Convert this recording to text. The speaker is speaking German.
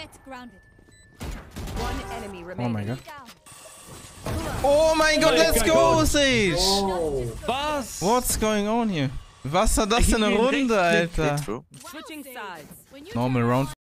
Oh mein Gott. Oh mein Gott, let's go, Sage! Oh. Was? What's going on here? Was war das für eine Runde, Alter? Normal Round.